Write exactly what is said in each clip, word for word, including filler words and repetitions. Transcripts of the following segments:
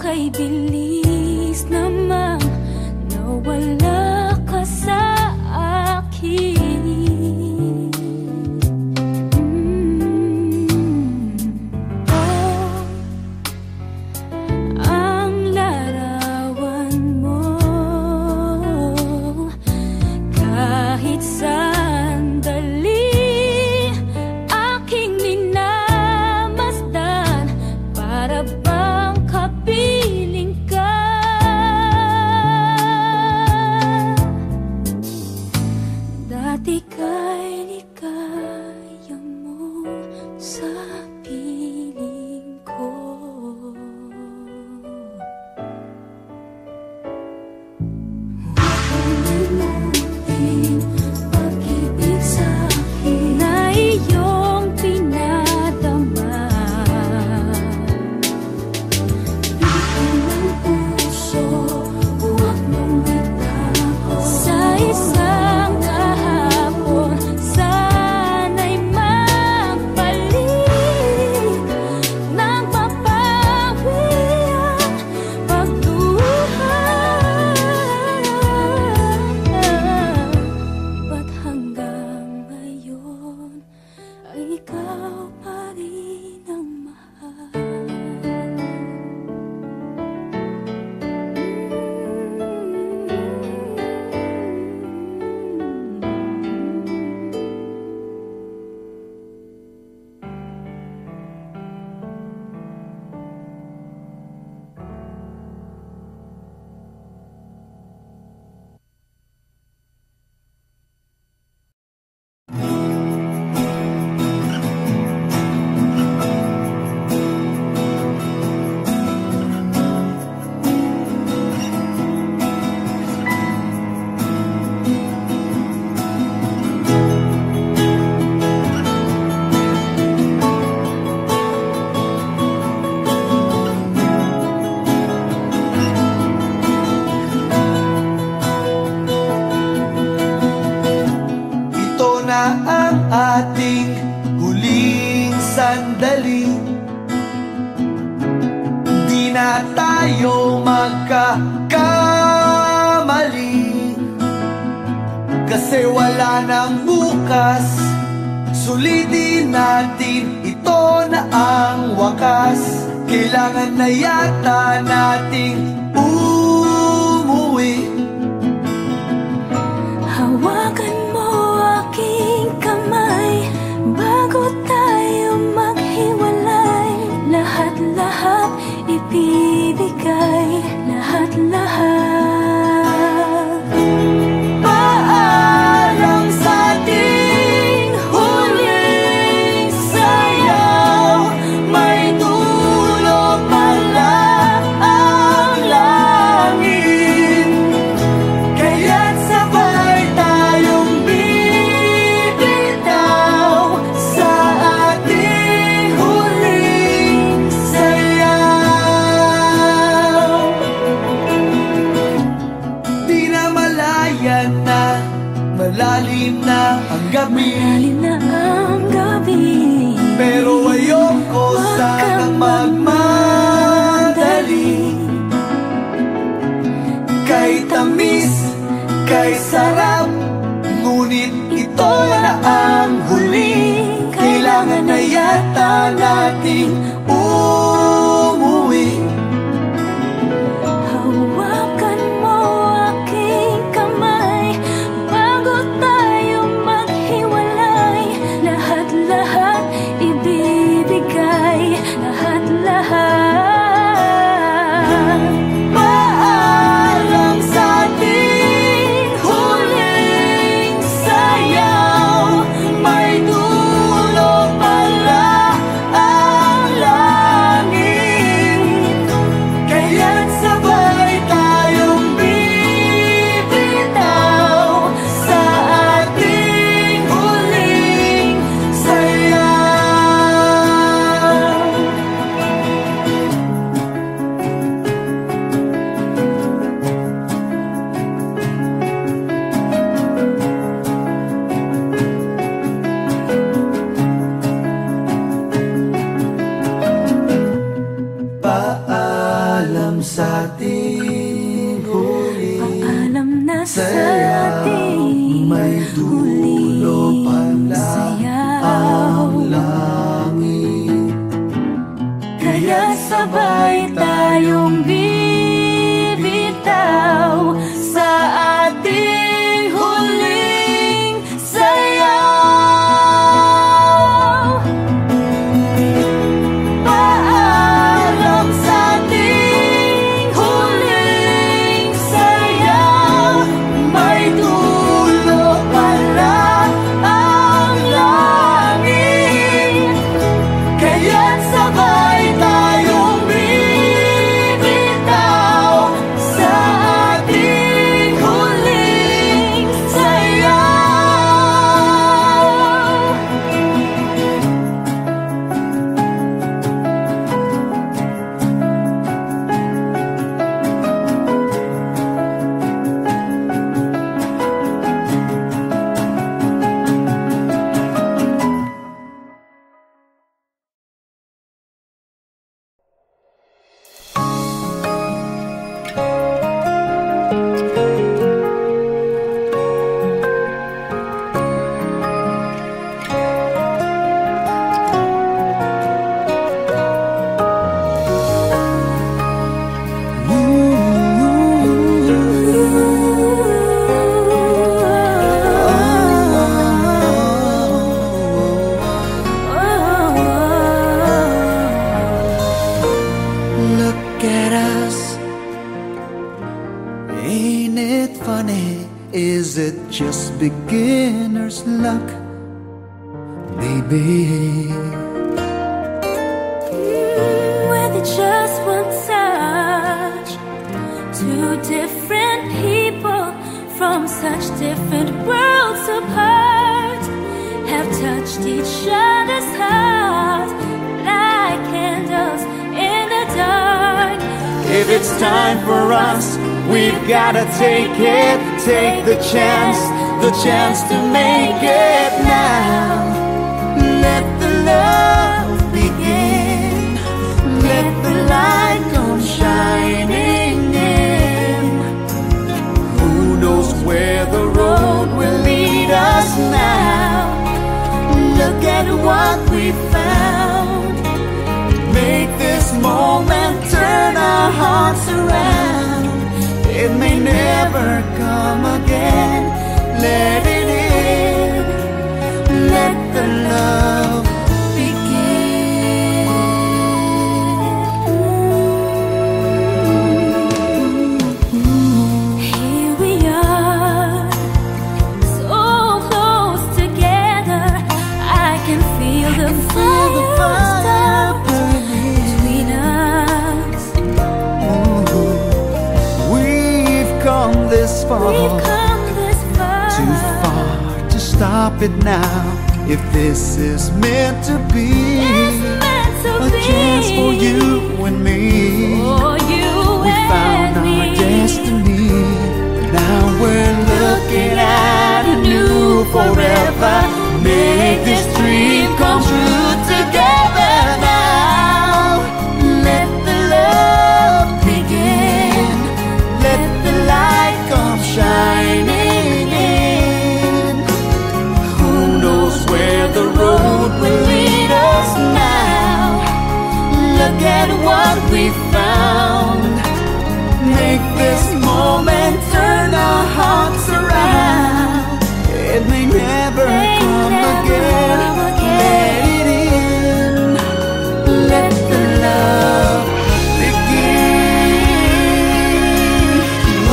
kay bilis namang nawala ka sa akin. mm. Oh, ang larawan mo kahit sandali aking minamasdan, para bang kapiling ka. Dati ka'y ligaya mo sa piling ko. Huwag pag-ibig sa'kin na iyong pinadama. Bitin ng puso, huwag mong itago. Sa isang kahapon, sana'y magpalit ng mapawi ang pagduha. Ba't hanggang ngayon ay ikaw pa rin ang mahal? Ito na ang ating huling sandali. Di na tayo magkakamali, kasi wala nang bukas. Sulitin natin, ito na ang wakas. Kailangan na yata nating umuwi. Hawakan mo aking kamay bago tayo maghiwalay. Lahat-lahat ibibigay, lahat-lahat. Paalam sa ating huling sayaw, may dulo pala ang langit. Kaya't sabay tayong bibitaw sa ating huling sayaw. Di na malayan na, malalim na ang gabi, Malalim na ang gabi, pero ayoko sanang magmadali. Kay tamis, kay sarap, ngunit ito na ang huli. Kailangan na yata nating umuwi. hawakan mo aking kamay bago tayo maghiwalay. Lahat-lahat ibibigay, lahat-lahat. Paalam sa ating huling sayaw, may dulo pala ang may dulo pala ang langit. Kaya sabay tayong bibitaw sa ating huling sayaw. Paalam sa ating huling sayaw, may dulo pala ang langit. Kaya't sabay tayong bibitaw sa ating huling sayaw. Look at us, ain't it funny? Is it just beginner's luck? Maybe. With just one touch, two different people from such different worlds apart have touched each other's hearts like candles in the dark. If it's time for us, we've gotta take it. Take the chance, the chance to make it now. Let the love begin. Let the light come shining in. Who knows where the road will lead us now? Look at what we found. Make this moment turn our hearts around. It may never come again. Let it in. Let the love begin. Here we are, so close together. I can feel the fire start between us. We've come this far, We've come this far, too far to stop it now. If this is meant to be, it's meant to a be. chance for you and me. For you We found and our me. destiny. Now we're looking at a new forever. Make this dream come true together now. Let the love begin. Let the light come shining in. Who knows where the road will lead us now? Look at what we found. Make this moment turn our hearts around. It may never May come never again. come Let again. it in. Let the love begin. Oh,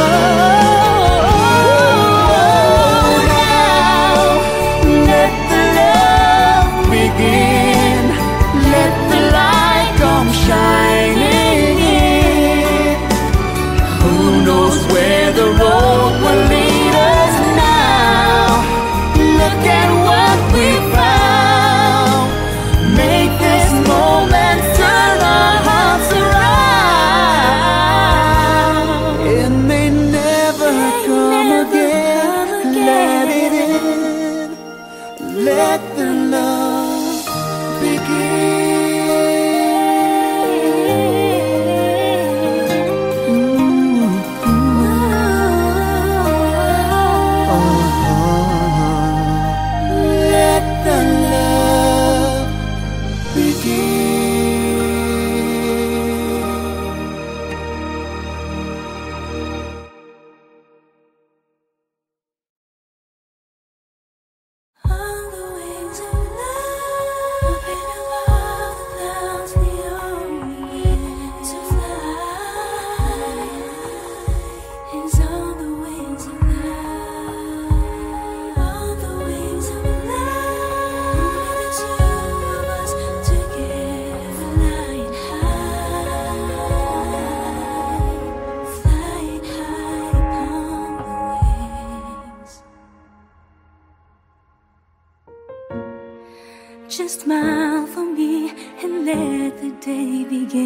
now let the love begin. Let the light come shining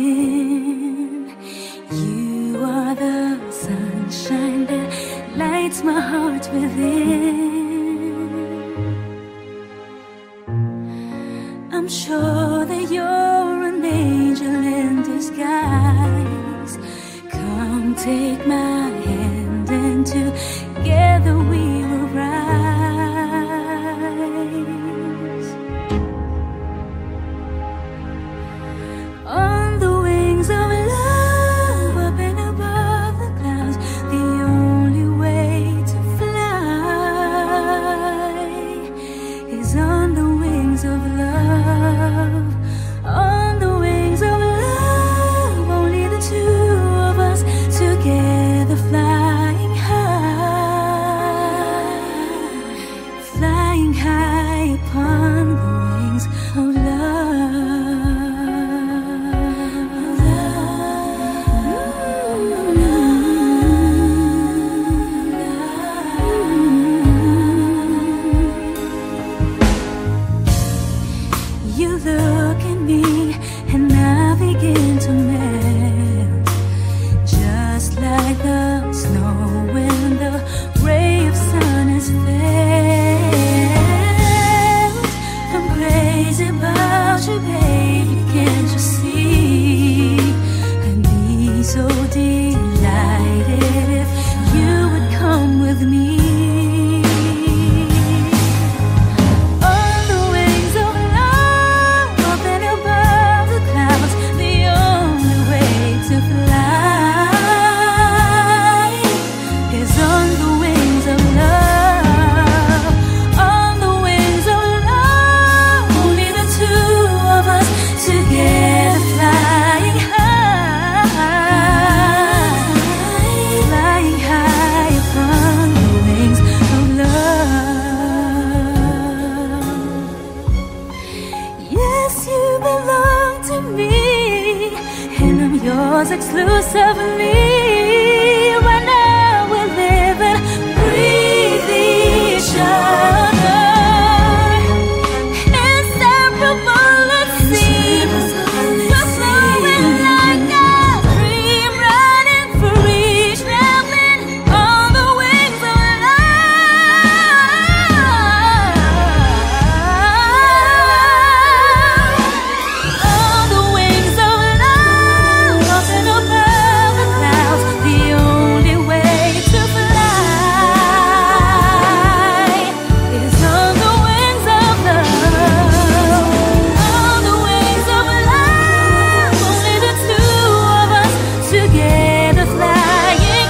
in. You are the sunshine that lights my heart within. I'm sure that you're an angel in disguise. Come take my hand and together we will rise. On the wings of love, up and above the clouds, the only way to fly is on the wings of love. On the wings of love, only the two of us together, flying high, flying high upon the wings of love. You look at me and I begin to melt, just like the snow when the ray of sun is felt. I'm crazy about you, baby, can't you see? I'd be so delighted if you would come with me. On the wings of love, up and above the clouds, the only way to fly is on the wings of love. On the wings of love, only the two of us together, flying high, flying high upon the wings of love. Yes, you belong to me, and I'm yours exclusively. Right now we're living, breathe each other, inseparable it seems. We're flowing like a dream, running free, traveling on the wings of love. On the wings of love, up and above the clouds, the only way to fly is on the wings of love. On the wings of love, only the two of us together, flying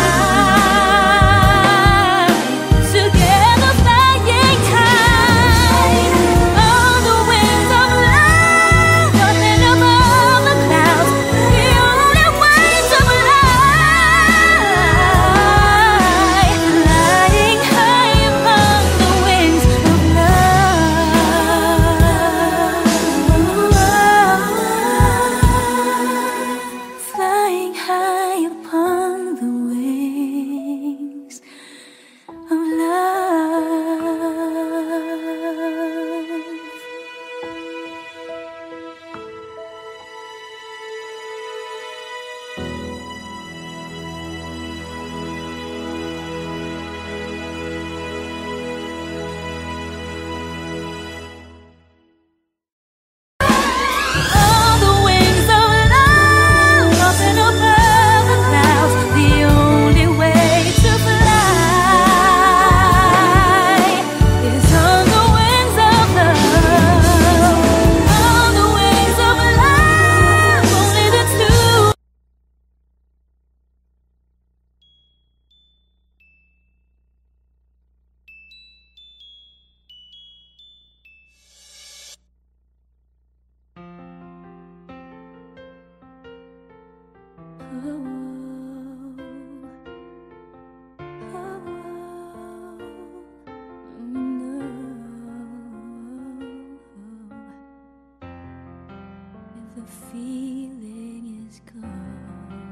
high, together, flying high. On the wings of love, up and above the clouds, the only way to fly, flying high upon the wings of love, flying high upon the wings of On the wings of love, up and above the clouds, the only way to fly is on the wings of love. On the wings of love, only the two. The feeling is gone.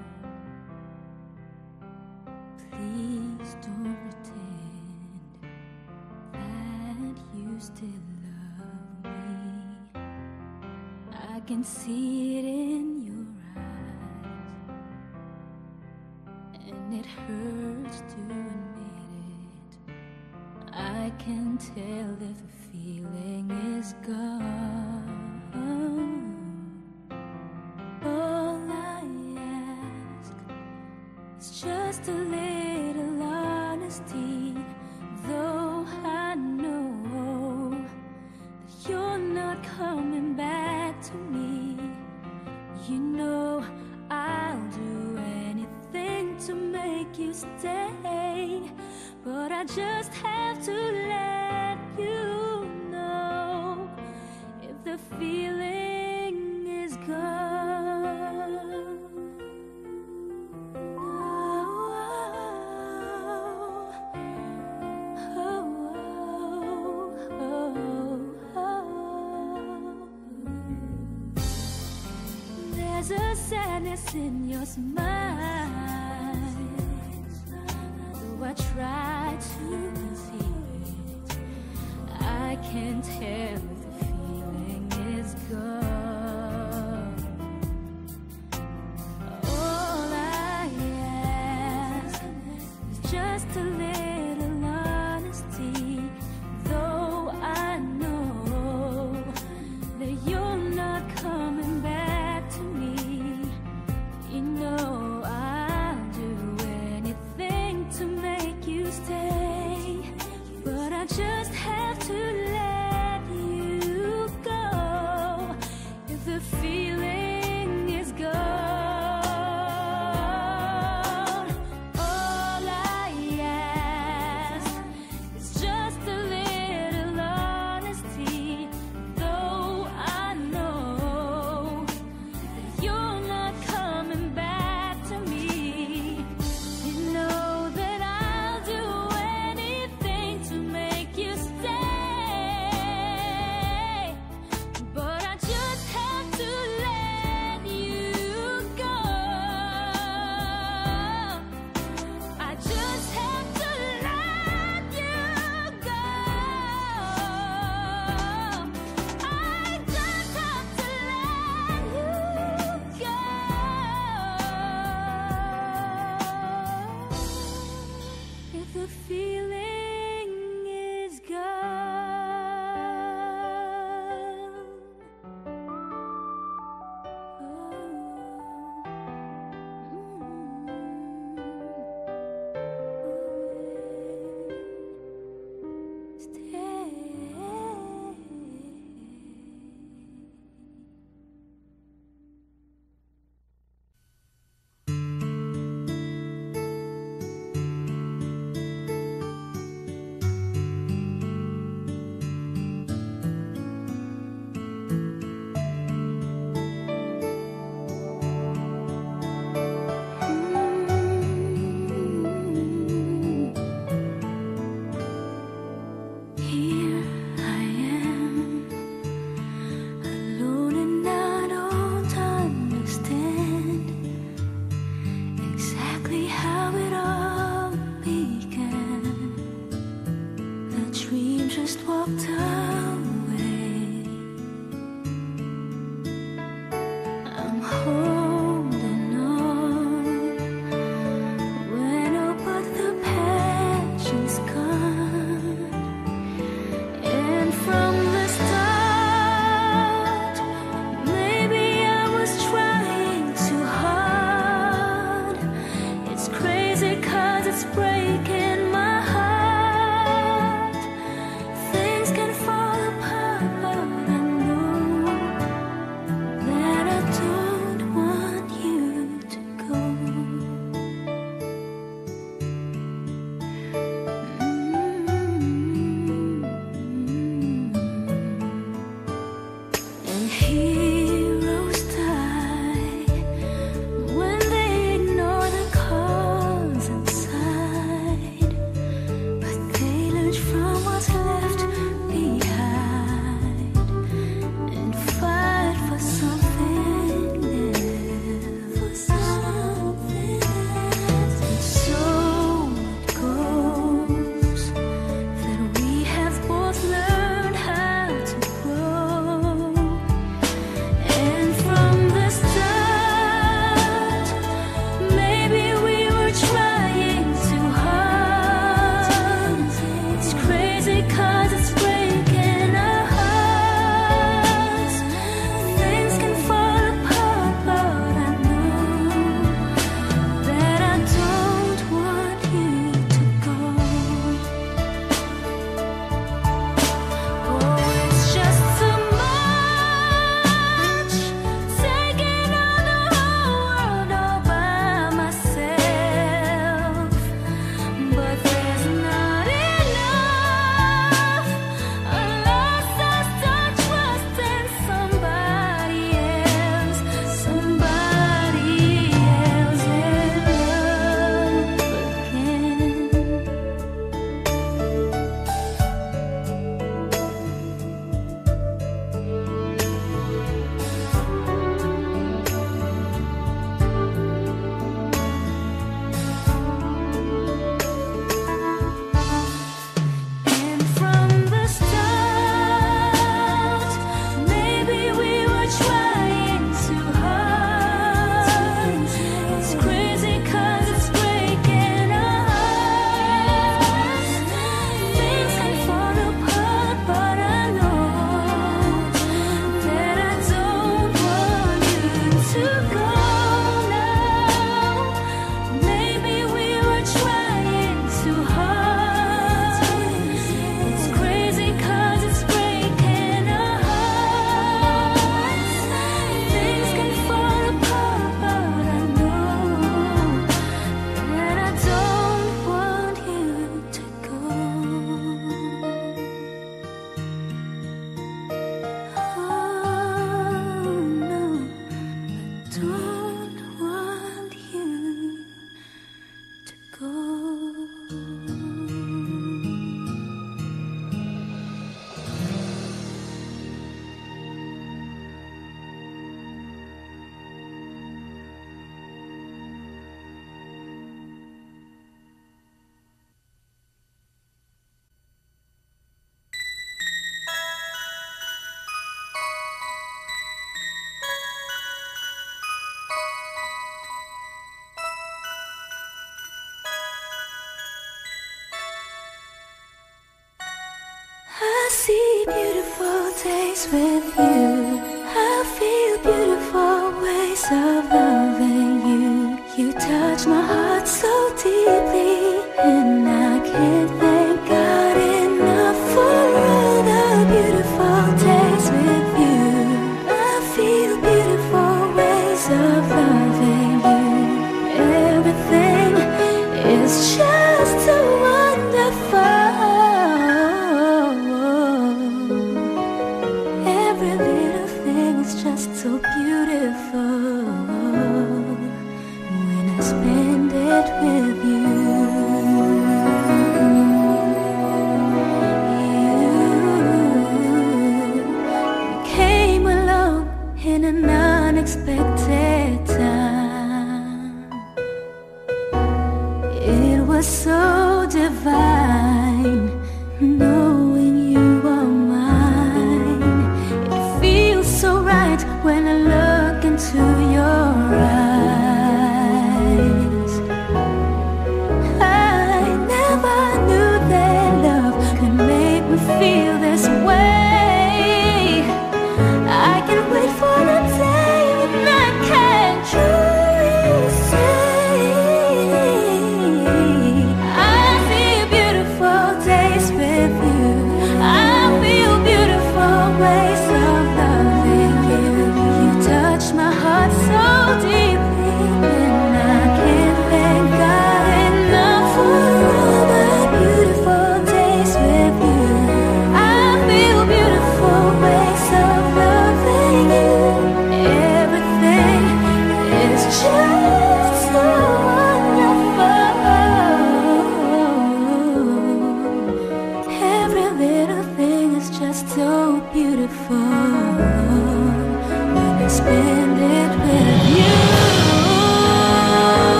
Please don't pretend that you still love me. I can see it in your it hurts to admit it. I can tell if the feeling is gone. All I ask is just a little honesty. Though I know that you're not coming back to me, you know I'll do anything to make you stay. But I just have to let you know if the feeling is gone. There's a sadness in your smile, though I try to conceal it. I can tell if the feeling is gone. All I ask is just a little honesty. Though I know that you're not coming back to me, you know I'll do anything to make you stay. But I just have to let you go days with you. I feel beautiful ways of loving you. You touch my heart so deeply, and I can't thank God enough for all the beautiful days with you. I feel beautiful ways of loving you. Everything is just so wonderful. Every little thing is just so beautiful when I spend it with you. You came along in an unexpected time. It was so